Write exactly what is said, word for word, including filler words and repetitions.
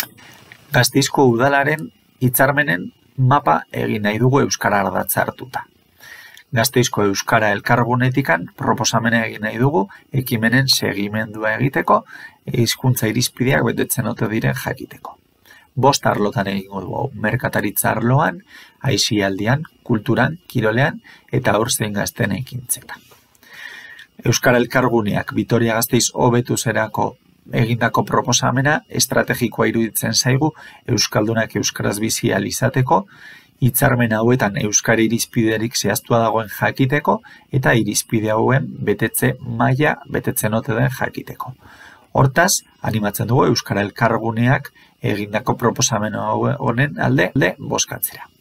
Gasteizko udalaren hitzarmenen mapa egin nahi dugu euskara ardatza hartuta. Gasteizko euskara elkargunetikan proposamena egin nahi dugu ekimenen segimendua egiteko, hizkuntza irizpideak betetzen ote diren jakiteko. Bost arlotan egingo dugu, merkataritza arloan, aisialdian, kulturan, kirolean eta haurtzain gazteen ekintzetan. Euskara elkarguneak Vitoria Gasteiz hobetu zerako egindako proposamena estrategikoa iruditzen zaigu euskaldunak euskaraz bizi ahal izateko, hitzarmen hauetan euskara irizpiderik zehaztua dagoen jakiteko eta irizpide hauen betetze maila betetzen ote den jakiteko. Hortaz, animatzen dugu euskara elkarguneak egindako proposamen honen alde bozkatzera.